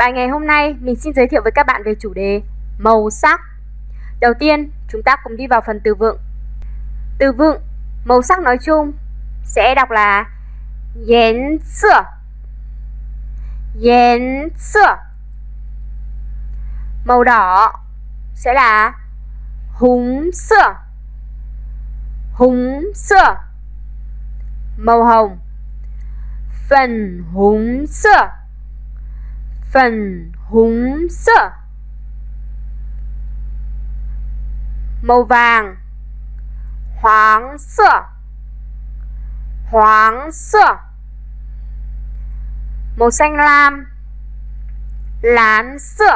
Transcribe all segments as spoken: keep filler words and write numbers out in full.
Bài ngày hôm nay mình xin giới thiệu với các bạn về chủ đề màu sắc. Đầu tiên, chúng ta cùng đi vào phần từ vựng. Từ vựng màu sắc nói chung sẽ đọc là颜色,颜色. Màu đỏ sẽ là húng sơ, húng sơ. Màu hồng phần húng sơ, phần húng sơ. Màu vàng hoàng sơ, hoàng sơ. Màu xanh lam lán sơ,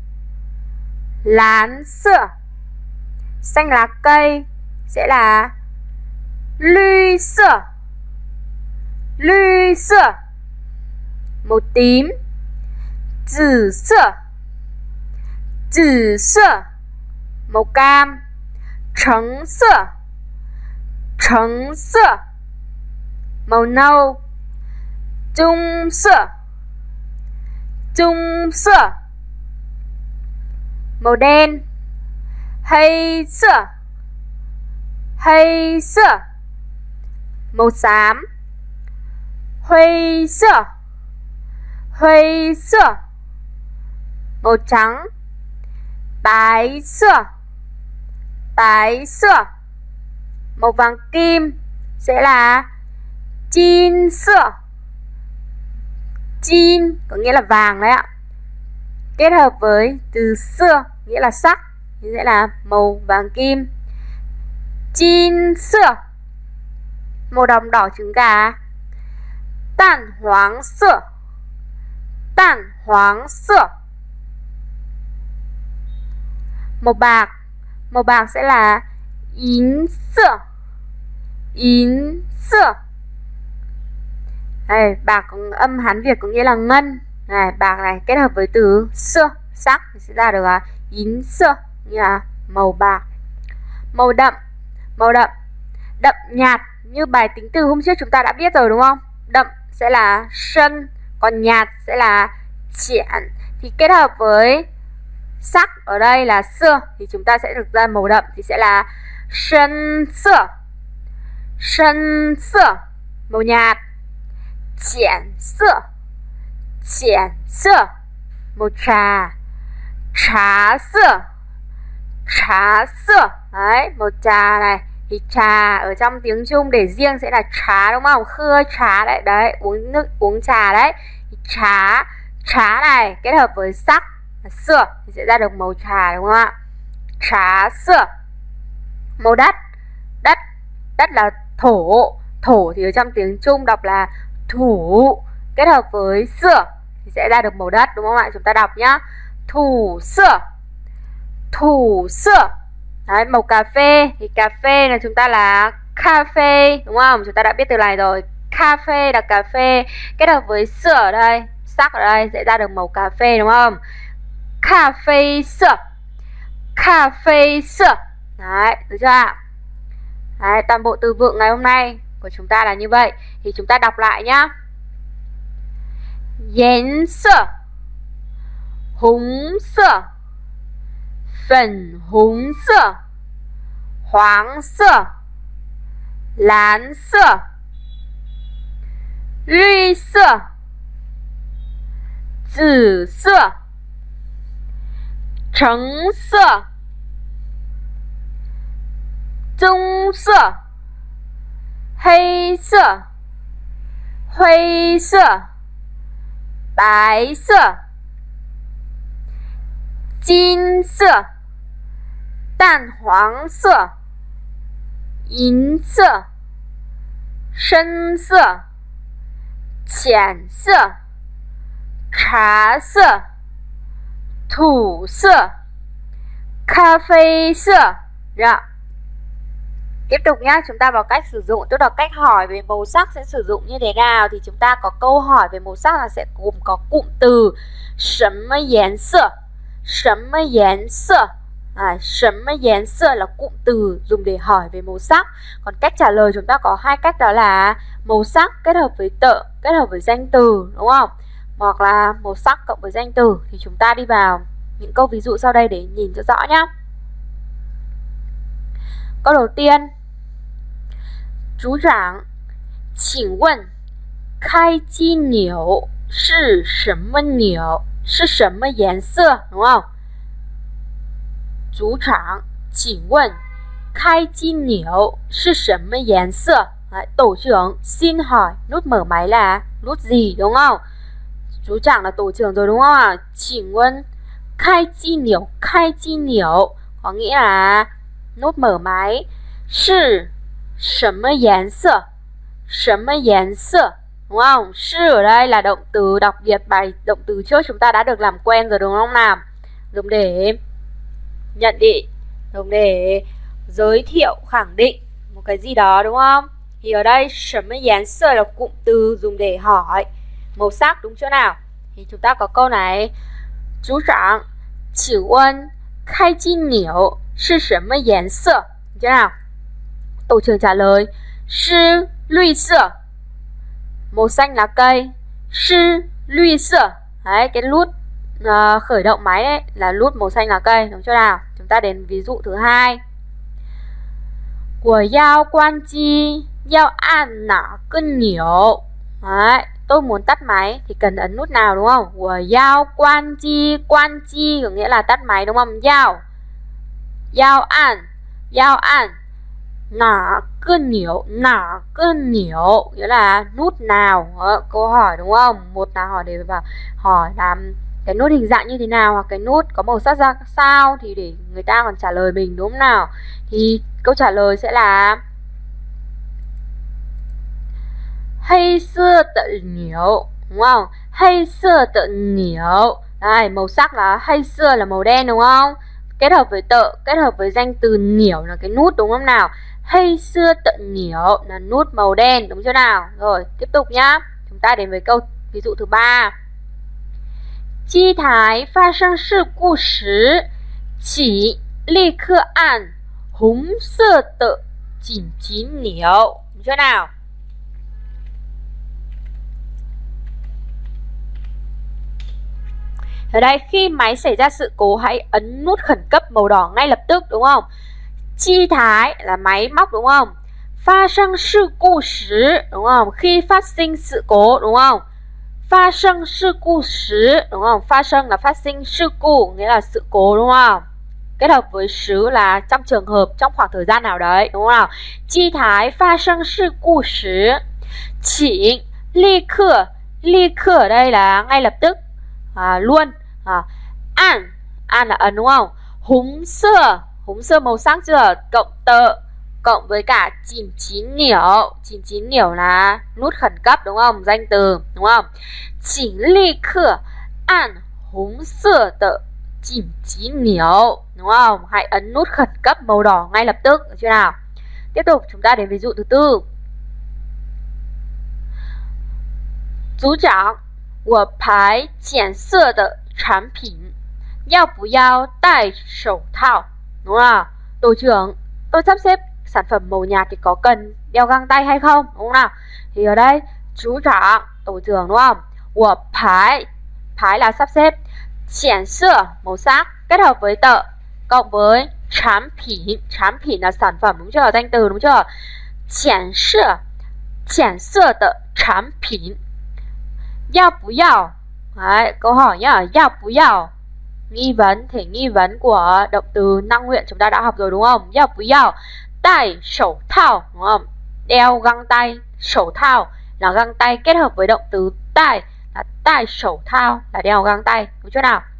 lán sơ. Xanh lá cây sẽ là lư sơ, lư sơ. Màu tím紫色,紫色. Màu cam橙色,橙色. Màu nâu棕色,棕色. Màu đen黑色,黑色. Màu xám huy sơ, huy sơ. Màu trắng bái sơ, bái sơ. Màu vàng kim sẽ là chin sơ, chin có nghĩa là vàng đấy ạ, kết hợp với từ sơ nghĩa là sắc thì sẽ là màu vàng kim, chin sơ. Màu đồng đỏ trứng gà tàn hoàng sơ, tàn hoàng sơ. Màu bạc, màu bạc sẽ là yến sơ, yến sơ. Đây, bạc có âm Hán Việt có nghĩa là ngân. Này, bạc này kết hợp với từ sơ sắc thì sẽ ra được là yến sơ, như là màu bạc. Màu đậm, màu đậm đậm nhạt như bài tính từ hôm trước chúng ta đã biết rồi đúng không? Đậm sẽ là sân, còn nhạt sẽ là triển. Thì kết hợp với sắc ở đây là sơ thì chúng ta sẽ được ra màu đậm thì sẽ là sân sơ, sân sơ. Màu nhạt triển sơ, triển sơ. Màu trà trà sơ, trà sơ. Đấy, màu trà này thì trà ở trong tiếng Trung để riêng sẽ là trà đúng không? Khưa trà đấy, đấy, uống nước uống trà đấy. Thì trà, trà này kết hợp với sắc là sơ thì sẽ ra được màu trà đúng không ạ? Trà sơ. Màu đất, đất, đất là thổ, thổ thì ở trong tiếng Trung đọc là thủ, kết hợp với sơ thì sẽ ra được màu đất đúng không ạ? Chúng ta đọc nhá, thủ sơ, thủ sơ. Đấy, màu cà phê thì cà phê là chúng ta là cà phê đúng không? Chúng ta đã biết từ này rồi. Cà phê là cà phê kết hợp với sơ ở đây, sắc ở đây sẽ ra được màu cà phê đúng không? Cà phê sơ, cà phê sơ. Đấy, được chưa ạ? Đấy, toàn bộ từ vựng ngày hôm nay của chúng ta là như vậy. Thì chúng ta đọc lại nhá. Yến sơ, húng sơ, phần húng sơ, hoàng sơ, lán sơ, lư sơ,紫sơ,橙色, 棕色, 黑色, 灰色, 白色, 金色, 淡黄色, 银色, 深色, 浅色, 茶色, 土色, 咖啡色. Dạ. Tiếp tục nhá, chúng ta vào cách sử dụng, tức là cách hỏi về màu sắc sẽ sử dụng như thế nào. Thì chúng ta có câu hỏi về màu sắc là sẽ gồm có cụm từ 什么颜色, 什么颜色. À, 什么颜色 là cụm từ dùng để hỏi về màu sắc. Còn cách trả lời chúng ta có hai cách, đó là màu sắc kết hợp với tợ, kết hợp với danh từ, đúng không? hoặc là màu sắc cộng với danh từ. Thì chúng ta đi vào những câu ví dụ sau đây để nhìn cho rõ nhé. Câu đầu tiên, Chú Giảng, 请问开机钮是什么钮？是什么颜色？ đúng không? Chú Giảng, 请问开机钮是什么颜色？ Đấy, tổ trưởng xin hỏi nút mở máy là nút gì, đúng không? Chú Giảng là tổ trưởng rồi đúng không ạ? 请问开机钮, 开机钮 có nghĩa là nút mở máy. 是什么颜色？什么颜色？ đúng không? 是 ở đây là động từ đặc biệt, bài động từ trước chúng ta đã được làm quen rồi đúng không nào? Dùng để nhận định, dùng để giới thiệu, khẳng định một cái gì đó đúng không? Thì ở đây 什么颜色 là cụm từ dùng để hỏi màu sắc, đúng chưa nào? Thì chúng ta có câu này, Chú Giảng, 请问开机钮是什么颜色？ Đúng chưa nào? Tổ trưởng trả lời, 是绿色, màu xanh lá cây. 是绿色, đấy, cái nút uh, khởi động máy đấy là nút màu xanh lá cây, đúng chưa nào? Chúng ta đến ví dụ thứ hai. 我要关机要按哪个钮? Đấy, tôi muốn tắt máy thì cần ấn nút nào đúng không? 我要关机, 关机 có nghĩa là tắt máy đúng không? 要要按要按哪个钮, 哪个钮 nghĩa là nút nào. Đó, câu hỏi đúng không? Một là hỏi để vào hỏi là cái nút hình dạng như thế nào, hoặc cái nút có màu sắc ra sao, thì để người ta còn trả lời mình đúng không nào? Thì câu trả lời sẽ là 黑色的钮, đúng không? 黑色的钮. Đây, màu sắc là 黑色 là màu đen đúng không? Kết hợp với tợ, kết hợp với danh từ niểu là cái nút đúng không nào? 黑色的钮 là nút màu đen, đúng chưa nào? Rồi, tiếp tục nhá. Chúng ta đến với câu ví dụ thứ ba. 机台发生事故时，请立刻按红色的紧急钮. Đúng chưa nào? Ở đây khi máy xảy ra sự cố hãy ấn nút khẩn cấp màu đỏ ngay lập tức đúng không? Chi thái là máy móc đúng không? Phát sinh sự cố时, đúng không? Khi phát sinh sự cố đúng không? Phát sinh sự cố时, đúng không? Phát sinh là phát sinh sự cố nghĩa là sự cố đúng không? Kết hợp với sứ là trong trường hợp, trong khoảng thời gian nào đấy đúng không nào? Chi thái phát sinh sự cố时, chỉ ly khở, ly khở ở đây là ngay lập tức, à, luôn. À, an, an là ấn đúng không? Húng sơ, húng sơ màu sắc chưa? Cộng tợ, cộng với cả chín chín niểu, chín chín niểu là nút khẩn cấp đúng không? Danh từ đúng không? Chỉ ly khở an húng sơ tợ chín chín niểu, đúng không? Hãy ấn nút khẩn cấp màu đỏ ngay lập tức, được chưa nào? Tiếp tục chúng ta đến ví dụ thứ tư. Chú Giảng, 我排检测的产品要不要戴手套? Đúng không? Tổ trưởng, tôi sắp xếp sản phẩm màu nhạt thì có cần đeo găng tay hay không? Đúng không nào? Thì ở đây chú Giảng, tổ trưởng đúng không? 我排,排là sắp xếp, 检测 màu sắc kết hợp với tợ cộng với sản品, sản品là sản phẩm đúng chưa? Danh từ đúng chưa? 检测, 检测的产品 要不要? Đấy, câu hỏi nhá, 要不要? Nghi vấn, thể nghi vấn của động từ năng nguyện chúng ta đã học rồi đúng không? 要不要 戴手套, đúng không? Đeo găng tay, 手套 là găng tay kết hợp với động từ 戴 là 戴手套 là đeo găng tay, đúng chưa nào?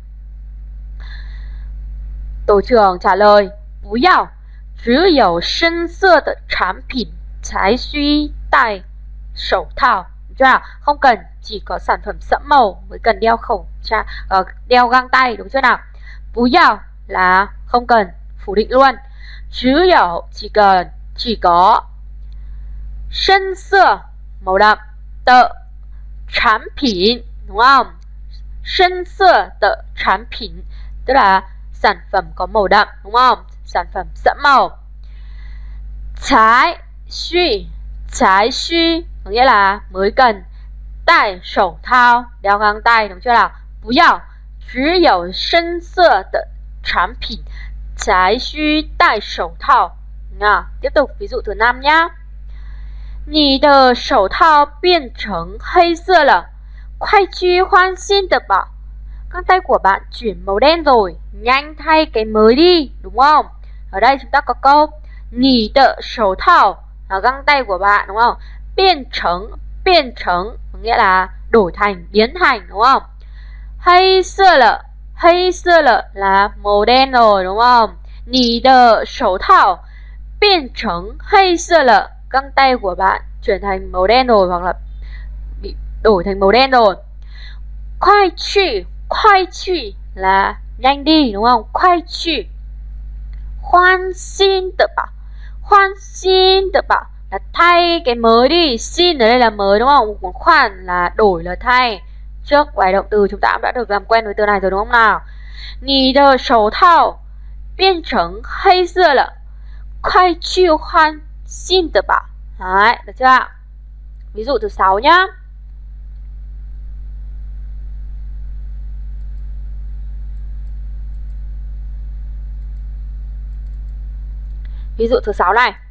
Tổ trưởng trả lời, 不要，只有深色的产品才需戴手套. Chưa nào? Không cần, chỉ có sản phẩm sẫm màu mới cần đeo khẩu trang, uh, đeo găng tay, đúng chưa nào? 不要 là không cần, phủ định luôn. 只有 chỉ cần, chỉ có. 深色 màu đậm, tợ 产品 đúng không? 深色的产品 tức là sản phẩm có màu đậm đúng không? Sản phẩm sẫm màu. 才需 trái suy có nghĩa là mới cần. 戴手套 đeo găng tay, đúng chưa nào? 不要只有深色的产品才需戴手套. À, tiếp tục ví dụ thứ năm nhá. 你的手套变成黑色了，快去换新的吧. Găng tay của bạn chuyển màu đen rồi, nhanh thay cái mới đi, đúng không? Ở đây chúng ta có câu 你的手套 là găng tay của bạn, đúng không? 变成, 变成 nghĩa là đổi thành, biến thành, đúng không? 黑色了, 黑色了 là màu đen rồi, đúng không? 你的手套变成黑色了, găng tay của bạn chuyển thành màu đen rồi hoặc là bị đổi thành màu đen rồi. 快去, 快去 là nhanh đi, đúng không? 快去 换新的吧, 换新的吧 là thay cái mới đi, xin ở đây là mới, đúng không? Còn khoan là đổi, là thay. Trước vài động từ chúng ta cũng đã được làm quen với từ này rồi, đúng không nào? 你的手套变成黑色了，快去换新的吧. Đấy, được chưa ạ? Ví dụ thứ sáu nhá. Ví dụ thứ sáu này.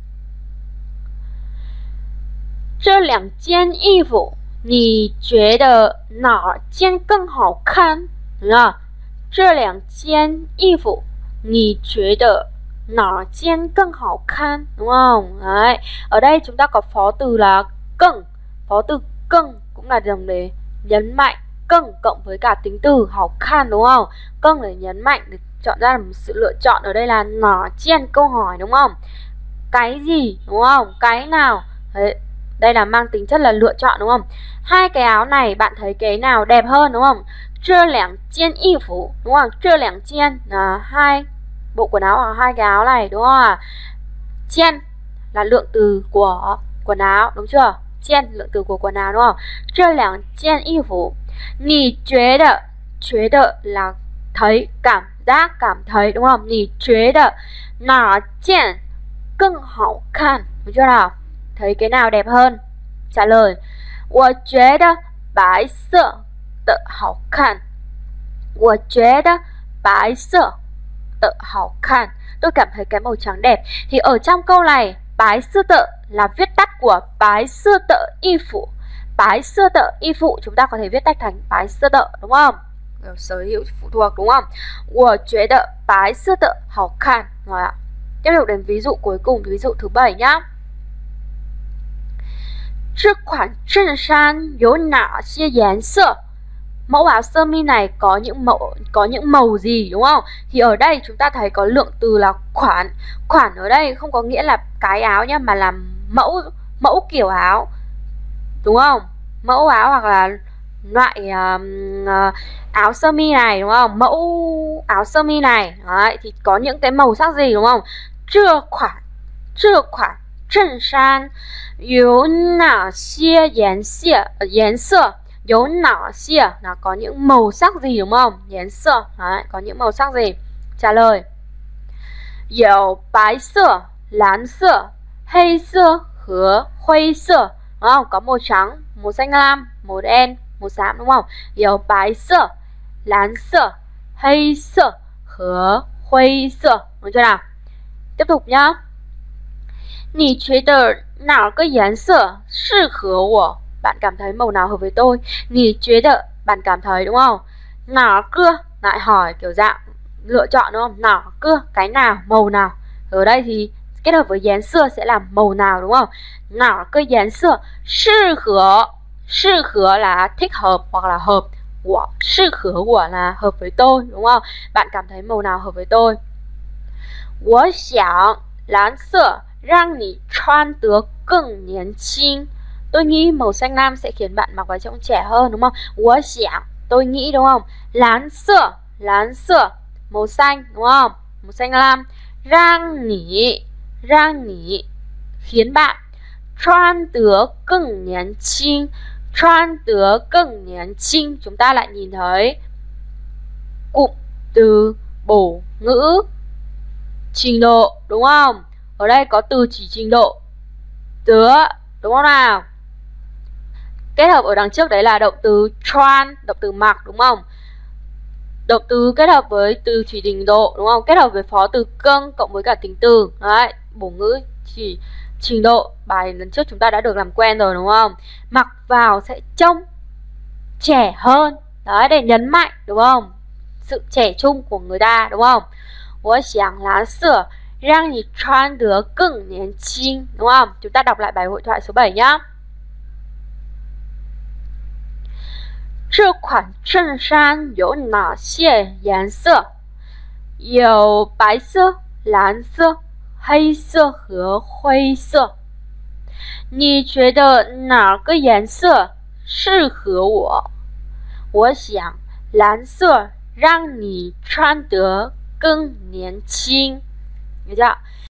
这两件衣服你觉得哪件更好看? À, 这两件衣服你觉得哪件更好看, đúng không? Đấy. Ở đây chúng ta có phó từ là cân. Phó từ cân cũng là dùng để nhấn mạnh cân cộng với cả tính từ hảo khan, đúng không? Cân để nhấn mạnh, để chọn ra một sự lựa chọn. Ở đây là nỏ chiên, câu hỏi, đúng không? Cái gì, đúng không? Cái nào? Đấy. Đây là mang tính chất là lựa chọn, đúng không? Hai cái áo này bạn thấy cái nào đẹp hơn, đúng không? 这两件衣服, đúng không? 这两件là hai bộ quần áo hoặc hai cái áo này, đúng không ạ? Chen là lượng từ của quần áo, đúng chưa? Chen lượng từ của quần áo, đúng không? 这两件衣服你觉得, 觉得 là thấy, cảm giác, cảm thấy, đúng không? 你觉得哪件更好看, đúng chưa nào? Thấy cái nào đẹp hơn? Trả lời 我觉得白色的好看，我觉得白色的好看. Tôi cảm thấy cái màu trắng đẹp. Thì ở trong câu này, bái sơ tợ là viết tắt của bái sơ tợ y phụ. Bái sơ tợ y phụ chúng ta có thể viết tắt thành bái sơ tợ, đúng không? Sở hữu phụ thuộc, đúng không? 我觉得白色的好看. Rồi ạ. Tiếp tục đến ví dụ cuối cùng, ví dụ thứ bảy nhá. 这款衬衫有哪些颜色? Mẫu áo sơ mi này có những mẫu có những màu gì, đúng không? Thì ở đây chúng ta thấy có lượng từ là khoản. Khoản ở đây không có nghĩa là cái áo nhá, mà là mẫu mẫu kiểu áo, đúng không? Mẫu áo hoặc là loại uh, uh, áo sơ mi này, đúng không? Mẫu áo sơ mi này. Đấy, thì có những cái màu sắc gì, đúng không? 这款这款衬衫有哪些颜色颜色 有哪些 là có những màu sắc gì, đúng không? 颜色 Đấy, có những màu sắc gì? Trả lời 有白色、蓝色、黑色和灰色. Đúng không? Có màu trắng, màu xanh lam, màu đen, màu xám, đúng không? 有白色、蓝色、黑色和灰色. Đúng chưa nào? Tiếp tục nhá. 你觉得哪个颜色适合我? Bạn cảm thấy màu nào hợp với tôi? 你觉得 bạn cảm thấy, đúng không? 哪个 lại hỏi kiểu dạng lựa chọn, đúng không? 哪个 cái nào, màu nào. Ở đây thì kết hợp với颜色sẽ là màu nào, đúng không? 哪个颜色适合, 适合 là thích hợp hoặc là hợp. 我适合我 là hợp với tôi, đúng không? Bạn cảm thấy màu nào hợp với tôi? 我想蓝色让你穿得更年轻. Tôi nghĩ màu xanh lam sẽ khiến bạn mặc vào trông trẻ hơn, đúng không? 我想 tôi nghĩ, đúng không? 蓝色 蓝色 màu xanh, đúng không? Màu xanh lam. 让你 让你 khiến bạn. 穿得更年轻 穿得更年轻 chúng ta lại nhìn thấy cụm từ bổ ngữ trình độ, đúng không? Ở đây có từ chỉ trình độ tứa, đúng không nào? Kết hợp ở đằng trước đấy là động từ穿, động từ mặc đúng không? Động từ kết hợp với từ chỉ trình độ đúng không? Kết hợp với phó từ cưng cộng với cả tính từ. Đấy, bổ ngữ chỉ trình độ, bài lần trước chúng ta đã được làm quen rồi đúng không? Mặc vào sẽ trông trẻ hơn. Đấy, để nhấn mạnh đúng không? Sự trẻ trung của người ta đúng không? 我想蓝色让你穿得更年轻 đúng không? Chúng ta đọc lại bài hội thoại số bảy nhá. 这款衬衫有哪些颜色？有白色、蓝色、黑色和灰色。你觉得哪个颜色适合我？我想蓝色让你穿得更年轻。Được chưa?